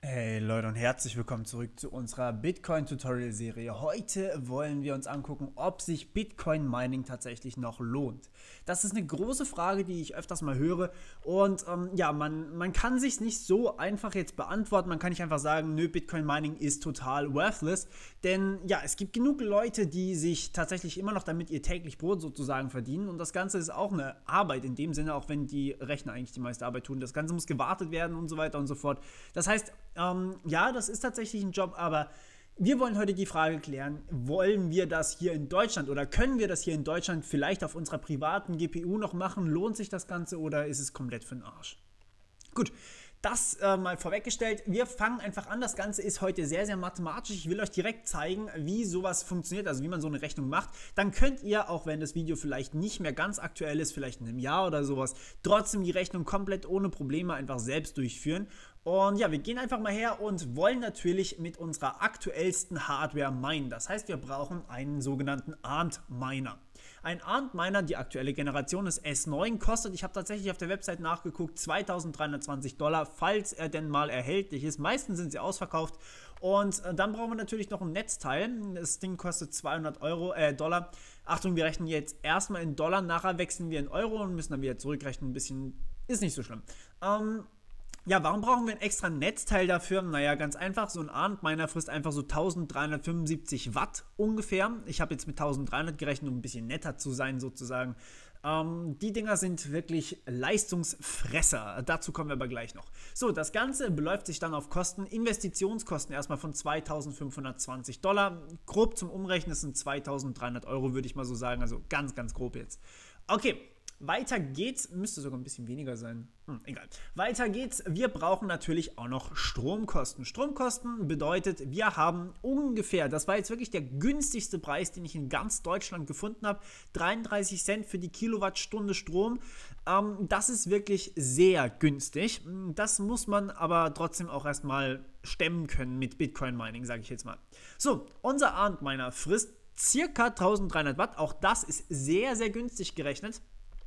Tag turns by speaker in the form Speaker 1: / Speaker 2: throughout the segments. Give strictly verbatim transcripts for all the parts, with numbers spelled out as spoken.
Speaker 1: Hey Leute und herzlich willkommen zurück zu unserer Bitcoin-Tutorial-Serie. Heute wollen wir uns angucken, ob sich Bitcoin-Mining tatsächlich noch lohnt. Das ist eine große Frage, die ich öfters mal höre und ähm, ja, man, man kann sich nicht so einfach jetzt beantworten. Man kann nicht einfach sagen, nö, Bitcoin-Mining ist total worthless, denn ja, es gibt genug Leute, die sich tatsächlich immer noch damit ihr täglich Brot sozusagen verdienen und das Ganze ist auch eine Arbeit in dem Sinne, auch wenn die Rechner eigentlich die meiste Arbeit tun. Das Ganze muss gewartet werden und so weiter und so fort. Das heißt, Ähm, ja, das ist tatsächlich ein Job, aber wir wollen heute die Frage klären, wollen wir das hier in Deutschland oder können wir das hier in Deutschland vielleicht auf unserer privaten G P U noch machen? Lohnt sich das Ganze oder ist es komplett für den Arsch? Gut, das äh, mal vorweggestellt. Wir fangen einfach an. Das Ganze ist heute sehr, sehr mathematisch. Ich will euch direkt zeigen, wie sowas funktioniert, also wie man so eine Rechnung macht. Dann könnt ihr, auch wenn das Video vielleicht nicht mehr ganz aktuell ist, vielleicht in einem Jahr oder sowas, trotzdem die Rechnung komplett ohne Probleme einfach selbst durchführen. Und ja, wir gehen einfach mal her und wollen natürlich mit unserer aktuellsten Hardware minen. Das heißt, wir brauchen einen sogenannten Armed Miner. Ein Armed Miner, die aktuelle Generation ist S neun, kostet, ich habe tatsächlich auf der Website nachgeguckt, zweitausenddreihundertzwanzig Dollar, falls er denn mal erhältlich ist. Meistens sind sie ausverkauft. Und äh, dann brauchen wir natürlich noch ein Netzteil. Das Ding kostet zweihundert Euro, äh, Dollar. Achtung, wir rechnen jetzt erstmal in Dollar, nachher wechseln wir in Euro und müssen dann wieder zurückrechnen. Ein bisschen, ist nicht so schlimm. Ähm... Ja, warum brauchen wir ein extra Netzteil dafür? Naja, ganz einfach, so ein Armed Miner frisst einfach so eintausenddreihundertfünfundsiebzig Watt ungefähr. Ich habe jetzt mit eintausenddreihundert gerechnet, um ein bisschen netter zu sein sozusagen. Ähm, die Dinger sind wirklich Leistungsfresser. Dazu kommen wir aber gleich noch. So, das Ganze beläuft sich dann auf Kosten, Investitionskosten erstmal von zweitausendfünfhundertzwanzig Dollar. Grob zum Umrechnen sind zweitausenddreihundert Euro, würde ich mal so sagen. Also ganz, ganz grob jetzt. Okay. Weiter geht's, müsste sogar ein bisschen weniger sein, hm, egal. Weiter geht's, wir brauchen natürlich auch noch Stromkosten. Stromkosten bedeutet, wir haben ungefähr, das war jetzt wirklich der günstigste Preis, den ich in ganz Deutschland gefunden habe, dreiunddreißig Cent für die Kilowattstunde Strom. Ähm, das ist wirklich sehr günstig. Das muss man aber trotzdem auch erstmal stemmen können mit Bitcoin Mining, sage ich jetzt mal. So, unser Armed Miner frisst circa eintausenddreihundert Watt, auch das ist sehr, sehr günstig gerechnet.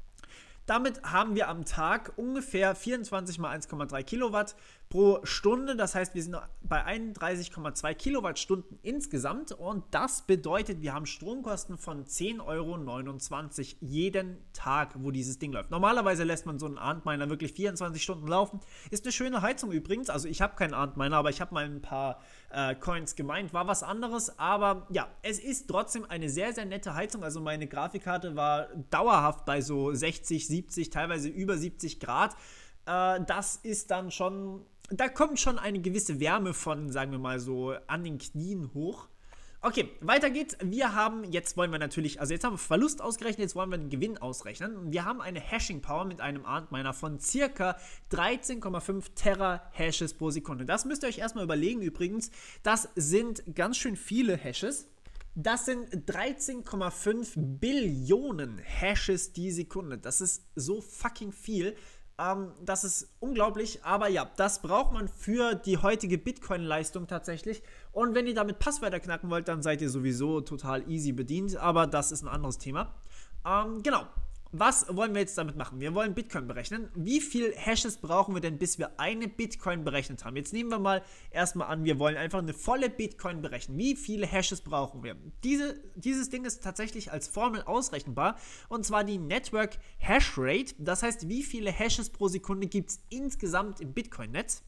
Speaker 1: Damit haben wir am Tag ungefähr vierundzwanzig mal eins Komma drei Kilowatt pro Stunde. Das heißt, wir sind bei einunddreißig Komma zwei Kilowattstunden insgesamt. Und das bedeutet, wir haben Stromkosten von zehn Euro neunundzwanzig jeden Tag, wo dieses Ding läuft. Normalerweise lässt man so einen Armed Miner wirklich vierundzwanzig Stunden laufen. Ist eine schöne Heizung übrigens. Also ich habe keinen Armed Miner, aber ich habe mal ein paar äh, Coins gemeint. War was anderes. Aber ja, es ist trotzdem eine sehr, sehr nette Heizung. Also meine Grafikkarte war dauerhaft bei so sechzig, siebzig, teilweise über siebzig Grad. Äh, das ist dann schon, da kommt schon eine gewisse Wärme von, sagen wir mal so, an den Knien hoch. Okay, weiter geht's. Wir haben, jetzt wollen wir natürlich, also jetzt haben wir Verlust ausgerechnet, jetzt wollen wir den Gewinn ausrechnen. Wir haben eine Hashing Power mit einem Armed Miner von circa dreizehn Komma fünf Terahashes pro Sekunde. Das müsst ihr euch erstmal überlegen übrigens. Das sind ganz schön viele Hashes. Das sind dreizehn Komma fünf Billionen Hashes die Sekunde. Das ist so fucking viel. Ähm, das ist unglaublich, aber ja, das braucht man für die heutige Bitcoin-Leistung tatsächlich. Und wenn ihr damit Passwörter knacken wollt, dann seid ihr sowieso total easy bedient, aber das ist ein anderes Thema. Ähm, genau. Was wollen wir jetzt damit machen? Wir wollen Bitcoin berechnen. Wie viel Hashes brauchen wir denn, bis wir eine Bitcoin berechnet haben? Jetzt nehmen wir mal erstmal an, wir wollen einfach eine volle Bitcoin berechnen. Wie viele Hashes brauchen wir? Diese, dieses Ding ist tatsächlich als Formel ausrechenbar und zwar die Network Hash Rate. Das heißt, wie viele Hashes pro Sekunde gibt es insgesamt im Bitcoin-Netz?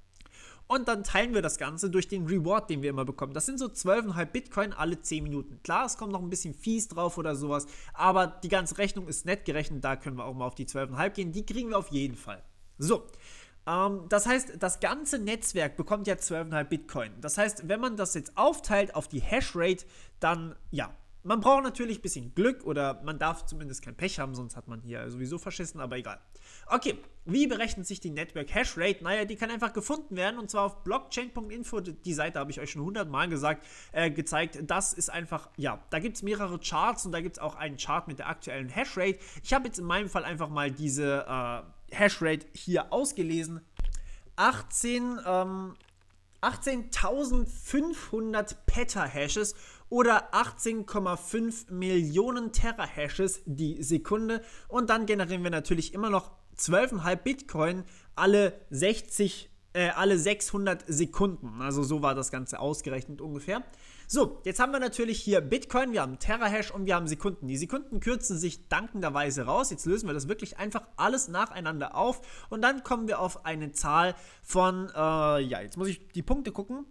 Speaker 1: Und dann teilen wir das Ganze durch den Reward, den wir immer bekommen. Das sind so zwölf Komma fünf Bitcoin alle zehn Minuten. Klar, es kommt noch ein bisschen Fees drauf oder sowas, aber die ganze Rechnung ist nett gerechnet. Da können wir auch mal auf die zwölf Komma fünf gehen. Die kriegen wir auf jeden Fall. So, ähm, das heißt, das ganze Netzwerk bekommt ja zwölf Komma fünf Bitcoin. Das heißt, wenn man das jetzt aufteilt auf die Hashrate, dann, ja, man braucht natürlich ein bisschen Glück oder man darf zumindest kein Pech haben, sonst hat man hier sowieso verschissen, aber egal. Okay, wie berechnet sich die Network Hashrate? Naja, die kann einfach gefunden werden und zwar auf blockchain Punkt info. Die Seite habe ich euch schon hundert Mal gesagt, äh, gezeigt. Das ist einfach, ja, da gibt es mehrere Charts und da gibt es auch einen Chart mit der aktuellen Hashrate. Ich habe jetzt in meinem Fall einfach mal diese äh, Hashrate hier ausgelesen. achtzehn, ähm, achtzehntausendfünfhundert Petahashes oder achtzehn Komma fünf Millionen Terahashes die Sekunde und dann generieren wir natürlich immer noch zwölf Komma fünf Bitcoin alle sechzig äh, alle sechshundert Sekunden. Also so war das Ganze ausgerechnet ungefähr. So, jetzt haben wir natürlich hier Bitcoin, wir haben Terahash und wir haben Sekunden. Die Sekunden kürzen sich dankenderweise raus. Jetzt lösen wir das wirklich einfach alles nacheinander auf und dann kommen wir auf eine Zahl von, äh, ja, jetzt muss ich die Punkte gucken.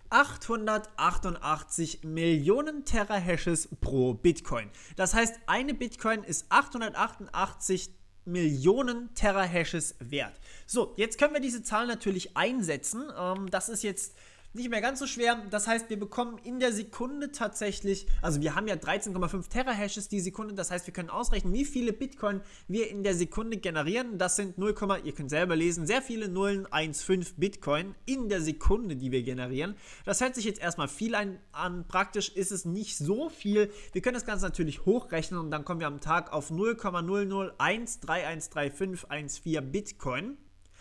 Speaker 1: achthundertachtundachtzig Millionen Terahashes pro Bitcoin. Das heißt, eine Bitcoin ist achthundertachtundachtzig Millionen Terahashes wert. So, jetzt können wir diese Zahl natürlich einsetzen. Ähm, das ist jetzt nicht mehr ganz so schwer. Das heißt, wir bekommen in der Sekunde tatsächlich, also wir haben ja dreizehn Komma fünf Terahashes die Sekunde, das heißt, wir können ausrechnen, wie viele Bitcoin wir in der Sekunde generieren. Das sind null, ihr könnt selber lesen, sehr viele Nullen, eins, fünf Bitcoin in der Sekunde, die wir generieren. Das hört sich jetzt erstmal viel ein, an, praktisch ist es nicht so viel. Wir können das Ganze natürlich hochrechnen und dann kommen wir am Tag auf null Komma null null eins drei eins drei fünf eins vier Bitcoin,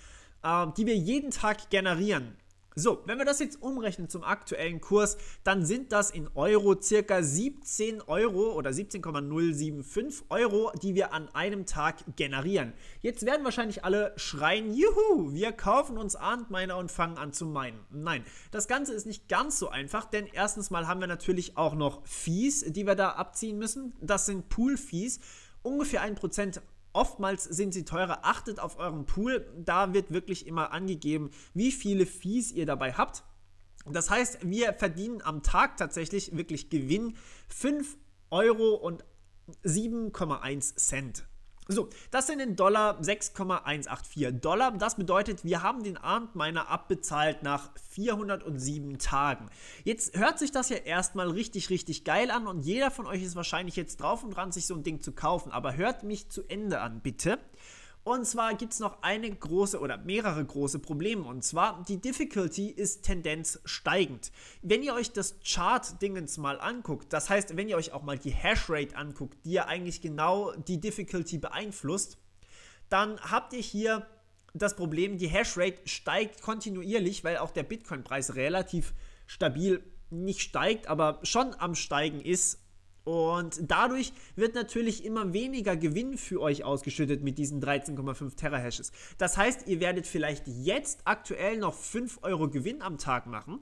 Speaker 1: äh, die wir jeden Tag generieren. So, wenn wir das jetzt umrechnen zum aktuellen Kurs, dann sind das in Euro circa siebzehn Euro oder siebzehn Komma null sieben fünf Euro, die wir an einem Tag generieren. Jetzt werden wahrscheinlich alle schreien, juhu, wir kaufen uns Antminer und fangen an zu minen. Nein, das Ganze ist nicht ganz so einfach, denn erstens mal haben wir natürlich auch noch Fees, die wir da abziehen müssen. Das sind Pool-Fees, ungefähr ein Prozent. Oftmals sind sie teurer, achtet auf euren Pool, da wird wirklich immer angegeben, wie viele Fees ihr dabei habt. Das heißt, wir verdienen am Tag tatsächlich wirklich Gewinn fünf Euro und sieben Komma eins Cent. So, das sind in Dollar sechs Komma hundertachtzig Dollar. Das bedeutet, wir haben den Antminer abbezahlt nach vierhundertsieben Tagen. Jetzt hört sich das ja erstmal richtig, richtig geil an und jeder von euch ist wahrscheinlich jetzt drauf und dran, sich so ein Ding zu kaufen. Aber hört mich zu Ende an, bitte. Und zwar gibt es noch eine große oder mehrere große Probleme. Und zwar, die Difficulty ist Tendenz steigend. Wenn ihr euch das Chart-Dingens mal anguckt, das heißt, wenn ihr euch auch mal die Hashrate anguckt, die ja eigentlich genau die Difficulty beeinflusst, dann habt ihr hier das Problem, die Hashrate steigt kontinuierlich, weil auch der Bitcoin-Preis relativ stabil nicht steigt, aber schon am Steigen ist. Und dadurch wird natürlich immer weniger Gewinn für euch ausgeschüttet mit diesen dreizehn Komma fünf Terahashes. Das heißt, ihr werdet vielleicht jetzt aktuell noch fünf Euro Gewinn am Tag machen,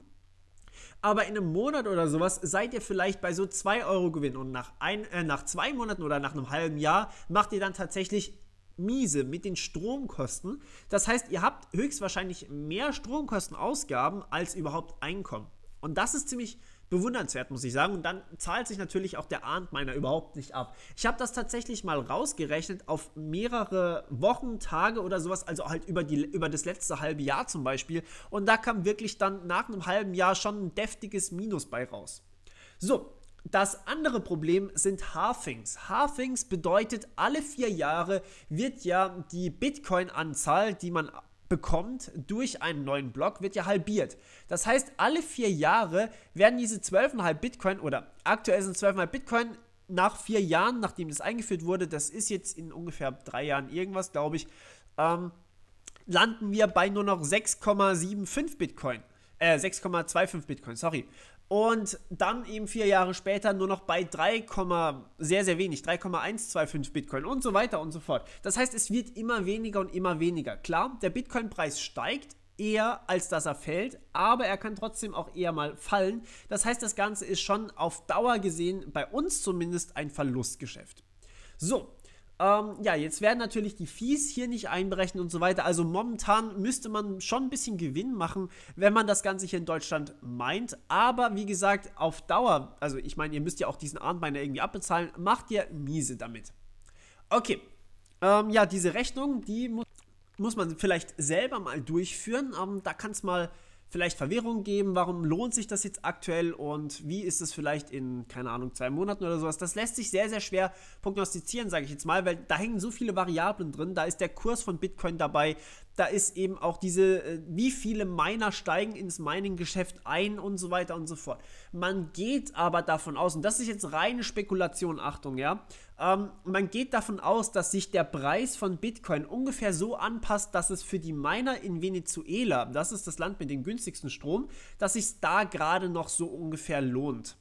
Speaker 1: aber in einem Monat oder sowas seid ihr vielleicht bei so zwei Euro Gewinn und nach, ein, äh, nach zwei Monaten oder nach einem halben Jahr macht ihr dann tatsächlich miese mit den Stromkosten. Das heißt, ihr habt höchstwahrscheinlich mehr Stromkostenausgaben als überhaupt Einkommen. Und das ist ziemlich bewundernswert, muss ich sagen. Und dann zahlt sich natürlich auch der Antminer überhaupt nicht ab. Ich habe das tatsächlich mal rausgerechnet auf mehrere Wochen, Tage oder sowas, also halt über, die, über das letzte halbe Jahr zum Beispiel. Und da kam wirklich dann nach einem halben Jahr schon ein deftiges Minus bei raus. So, das andere Problem sind Halvings. Halvings bedeutet, alle vier Jahre wird ja die Bitcoin-Anzahl, die man bekommt durch einen neuen Block, wird ja halbiert. Das heißt, alle vier Jahre werden diese zwölf Komma fünf Bitcoin oder aktuell sind zwölf Komma fünf Bitcoin nach vier Jahren, nachdem das eingeführt wurde, das ist jetzt in ungefähr drei Jahren irgendwas, glaube ich, ähm, landen wir bei nur noch sechs Komma fünfundsiebzig Bitcoin. Äh, sechs Komma fünfundzwanzig Bitcoin, sorry. Und dann eben vier Jahre später nur noch bei drei, sehr, sehr wenig, drei Komma hundertfünfundzwanzig Bitcoin und so weiter und so fort. Das heißt, es wird immer weniger und immer weniger. Klar, der Bitcoin-Preis steigt eher, als dass er fällt, aber er kann trotzdem auch eher mal fallen. Das heißt, das Ganze ist schon auf Dauer gesehen, bei uns zumindest, ein Verlustgeschäft. So. Ähm, ja, jetzt werden natürlich die Fees hier nicht einberechnet und so weiter. Also momentan müsste man schon ein bisschen Gewinn machen, wenn man das Ganze hier in Deutschland meint. Aber wie gesagt, auf Dauer, also ich meine, ihr müsst ja auch diesen Antminer irgendwie abbezahlen, macht ihr miese damit. Okay, ähm, ja, diese Rechnung, die muss, muss man vielleicht selber mal durchführen. Ähm, da kann es mal vielleicht Verwirrung geben, warum lohnt sich das jetzt aktuell und wie ist es vielleicht in, keine Ahnung, zwei Monaten oder sowas. Das lässt sich sehr, sehr schwer prognostizieren, sage ich jetzt mal, weil da hängen so viele Variablen drin. Da ist der Kurs von Bitcoin dabei, da ist eben auch diese, wie viele Miner steigen ins Mining-Geschäft ein und so weiter und so fort. Man geht aber davon aus, und das ist jetzt reine Spekulation, Achtung, ja, ähm, man geht davon aus, dass sich der Preis von Bitcoin ungefähr so anpasst, dass es für die Miner in Venezuela, das ist das Land mit dem günstigsten Strom, dass sich da gerade noch so ungefähr lohnt.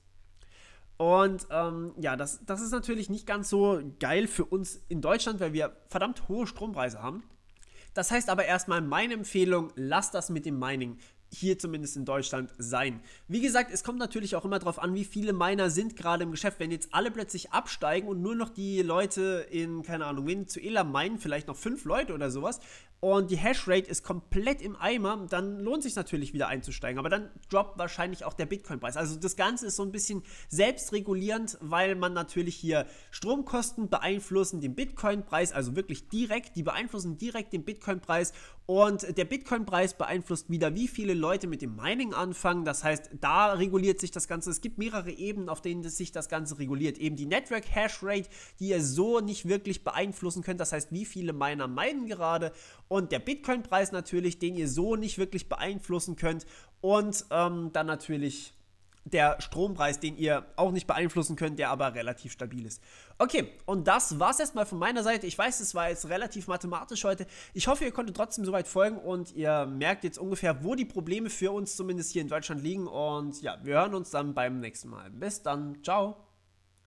Speaker 1: Und ähm, ja, das, das ist natürlich nicht ganz so geil für uns in Deutschland, weil wir verdammt hohe Strompreise haben.
Speaker 2: Das heißt aber erstmal meine Empfehlung, lasst das mit dem Mining hier zumindest in Deutschland sein. Wie gesagt, es kommt natürlich auch immer darauf an, wie viele Miner sind gerade im Geschäft. Wenn jetzt alle plötzlich absteigen und nur noch die Leute in, keine Ahnung, Venezuela meinen, vielleicht noch fünf Leute oder sowas, und die Hashrate ist komplett im Eimer, dann lohnt sich natürlich wieder einzusteigen. Aber dann droppt wahrscheinlich auch der Bitcoin-Preis. Also das Ganze ist so ein bisschen selbstregulierend, weil man natürlich hier Stromkosten beeinflussen den Bitcoin-Preis, also wirklich direkt, die beeinflussen direkt den Bitcoin-Preis. Und der Bitcoin-Preis beeinflusst wieder, wie viele Leute mit dem Mining anfangen. Das heißt, da reguliert sich das Ganze. Es gibt mehrere Ebenen, auf denen sich das Ganze reguliert. Eben die Network-Hash-Rate, die ihr so nicht wirklich beeinflussen könnt. Das heißt, wie viele Miner minen gerade. Und der Bitcoin-Preis natürlich, den ihr so nicht wirklich beeinflussen könnt. Und ähm, dann natürlich der Strompreis, den ihr auch nicht beeinflussen könnt, der aber relativ stabil ist. Okay, und das war's erstmal von meiner Seite. Ich weiß, es war jetzt relativ mathematisch heute. Ich hoffe, ihr konntet trotzdem soweit folgen und ihr merkt jetzt ungefähr, wo die Probleme für uns zumindest hier in Deutschland liegen. Und ja, wir hören uns dann beim nächsten Mal. Bis dann, ciao.